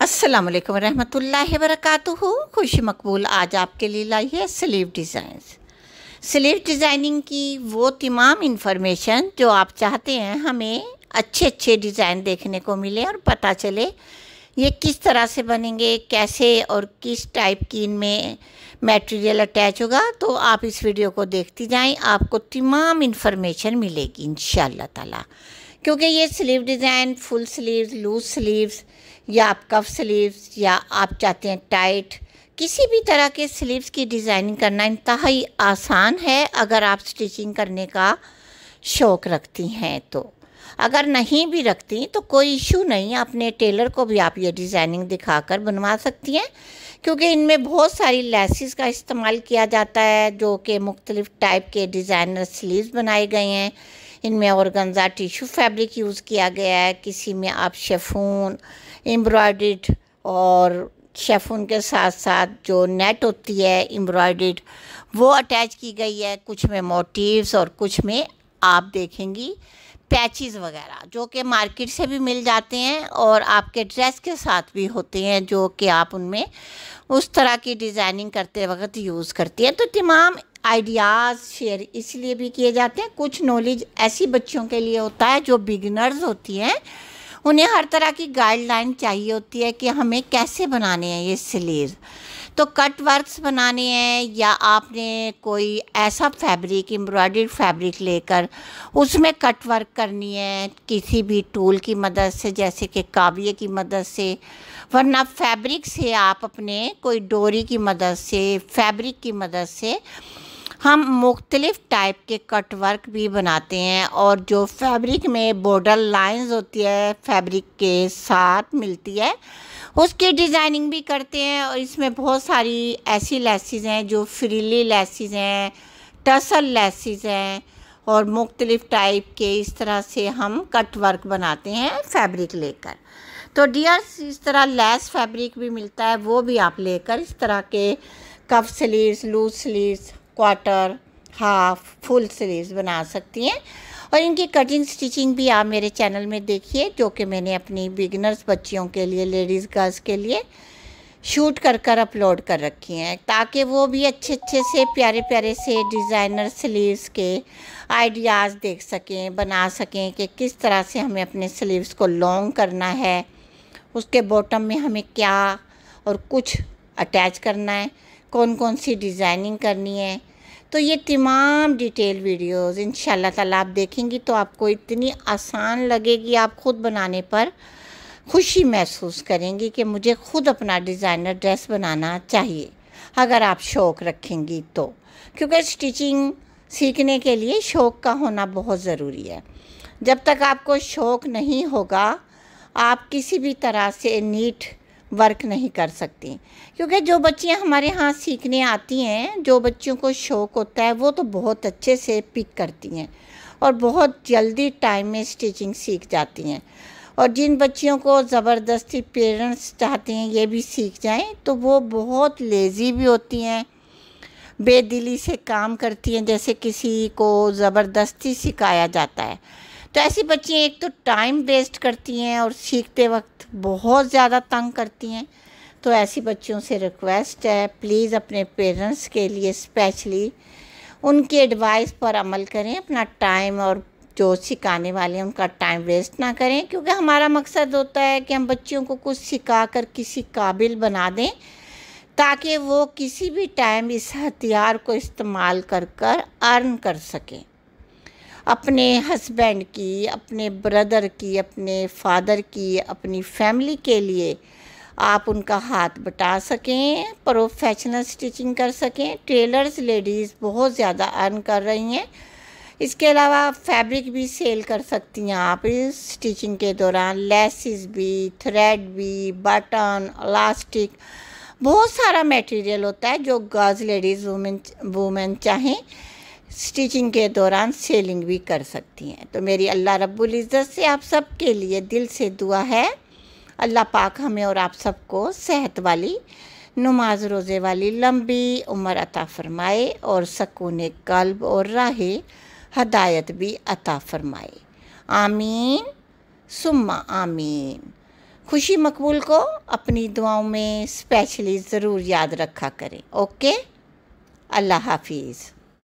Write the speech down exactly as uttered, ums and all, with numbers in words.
अस्सलाम वालेकुम रहमतुल्लाहि वबरकातुहू। खुशी मकबूल आज आपके लिए लाई है स्लीव डिज़ाइंस। स्लीव डिज़ाइनिंग की वो तमाम इन्फॉर्मेशन जो आप चाहते हैं हमें अच्छे अच्छे डिज़ाइन देखने को मिले और पता चले ये किस तरह से बनेंगे, कैसे और किस टाइप की इनमें मटेरियल अटैच होगा, तो आप इस वीडियो को देखती जाएं, आपको तमाम इन्फॉर्मेशन मिलेगी इंशाअल्लाह ताला। क्योंकि ये sleeve design full sleeves, loose sleeves या आप कफ स्लीव्स या आप चाहते हैं टाइट, किसी भी तरह के स्लीव्स की डिज़ाइनिंग करना इंतहाई आसान है अगर आप स्टिचिंग करने का शौक़ रखती हैं। तो अगर नहीं भी रखती तो कोई इशू नहीं, अपने टेलर को भी आप ये डिज़ाइनिंग दिखाकर बनवा सकती हैं, क्योंकि इनमें बहुत सारी लेसिस का इस्तेमाल किया जाता है जो कि मुख्तलिफ़ टाइप के डिज़ाइनर स्लीव्स बनाए गए हैं। इनमें ऑर्गेन्जा टिश्यू फैब्रिक यूज़ किया गया है, किसी में आप शिफॉन एम्ब्रॉयडर्ड और शिफॉन के साथ साथ जो नेट होती है एम्ब्रॉयडर्ड वो अटैच की गई है, कुछ में मोटिव्स और कुछ में आप देखेंगी पैचेस वगैरह जो कि मार्केट से भी मिल जाते हैं और आपके ड्रेस के साथ भी होते हैं, जो कि आप उनमें उस तरह की डिज़ाइनिंग करते वक्त यूज़ करती हैं। तो तमाम आइडियाज़ शेयर इसलिए भी किए जाते हैं, कुछ नॉलेज ऐसी बच्चियों के लिए होता है जो बिगिनर्स होती हैं, उन्हें हर तरह की गाइडलाइन चाहिए होती है कि हमें कैसे बनाने हैं ये स्लीव। तो कट वर्क्स बनाने हैं या आपने कोई ऐसा फैब्रिक एम्ब्रॉयडर्ड फैब्रिक लेकर उसमें कट वर्क करनी है किसी भी टूल की मदद से, जैसे कि काविये की मदद से, वरना फैब्रिक से आप अपने कोई डोरी की मदद से, फैब्रिक की मदद से हम मुख्तलिफ़ टाइप के कट वर्क भी बनाते हैं। और जो फैब्रिक में बॉर्डर लाइंस होती है फैब्रिक के साथ मिलती है उसकी डिज़ाइनिंग भी करते हैं। और इसमें बहुत सारी ऐसी लेसिस हैं जो फ्रीली लेसिस हैं, टसल लेसिस हैं और मुख्तलिफ़ टाइप के इस तरह से हम कट वर्क बनाते हैं फैब्रिक लेकर। तो डियर्स इस तरह लेस फैब्रिक भी मिलता है, वो भी आप लेकर इस तरह के cuff sleeves, loose sleeves, quarter, half, full sleeves बना सकती हैं। और इनकी कटिंग स्टिचिंग भी आप मेरे चैनल में देखिए, जो कि मैंने अपनी बिगिनर्स बच्चियों के लिए, लेडीज़ गर्ल्स के लिए शूट कर कर अपलोड कर रखी हैं, ताकि वो भी अच्छे अच्छे से प्यारे प्यारे से डिज़ाइनर स्लीव्स के आइडियाज़ देख सकें, बना सकें कि किस तरह से हमें अपने स्लीव्स को लॉन्ग करना है, उसके बॉटम में हमें क्या और कुछ अटैच करना है, कौन कौन सी डिज़ाइनिंग करनी है। तो ये तमाम डिटेल वीडियोस इंशाल्लाह ताला आप देखेंगी तो आपको इतनी आसान लगेगी, आप ख़ुद बनाने पर खुशी महसूस करेंगी कि मुझे ख़ुद अपना डिज़ाइनर ड्रेस बनाना चाहिए अगर आप शौक़ रखेंगी तो। क्योंकि स्टिचिंग सीखने के लिए शौक़ का होना बहुत ज़रूरी है। जब तक आपको शौक़ नहीं होगा आप किसी भी तरह से नीट वर्क नहीं कर सकती। क्योंकि जो बच्चियां हमारे यहाँ सीखने आती हैं, जो बच्चों को शौक़ होता है, वो तो बहुत अच्छे से पिक करती हैं और बहुत जल्दी टाइम में स्टिचिंग सीख जाती हैं। और जिन बच्चियों को ज़बरदस्ती पेरेंट्स चाहते हैं ये भी सीख जाएं, तो वो बहुत लेज़ी भी होती हैं, बेदिली से काम करती हैं, जैसे किसी को ज़बरदस्ती सिखाया जाता है। तो ऐसी बच्चियाँ एक तो टाइम वेस्ट करती हैं और सीखते वक्त बहुत ज़्यादा तंग करती हैं। तो ऐसी बच्चियों से रिक्वेस्ट है, प्लीज़ अपने पेरेंट्स के लिए स्पेशली उनकी एडवाइस पर अमल करें, अपना टाइम और जो सिखाने वाले हैं उनका टाइम वेस्ट ना करें। क्योंकि हमारा मकसद होता है कि हम बच्चियों को कुछ सिखा कर किसी काबिल बना दें, ताकि वो किसी भी टाइम इस हथियार को इस्तेमाल कर कर अर्न कर सकें, अपने हस्बैंड की, अपने ब्रदर की, अपने फादर की, अपनी फैमिली के लिए आप उनका हाथ बटा सकें, प्रोफेशनल स्टिचिंग कर सकें। टेलर्स लेडीज़ बहुत ज़्यादा अर्न कर रही हैं। इसके अलावा फैब्रिक भी सेल कर सकती हैं आप इस स्टिचिंग के दौरान, लेसिस भी, थ्रेड भी, बटन, इलास्टिक, बहुत सारा मटेरियल होता है जो गर्ल्स, लेडीज़, वुमेन वुमेन चाहें स्टिचिंग के दौरान सेलिंग भी कर सकती हैं। तो मेरी अल्लाह रब्बुल इज़्ज़त से आप सब के लिए दिल से दुआ है, अल्लाह पाक हमें और आप सबको सेहत वाली, नमाज रोज़े वाली लंबी उम्र अता फ़रमाए और सकून क़ल्ब और राहे हदायत भी अता फ़रमाए। आमीन सुम्मा आमीन। खुशी मकबूल को अपनी दुआओं में स्पेशली ज़रूर याद रखा करें। ओके, अल्लाह हाफिज़।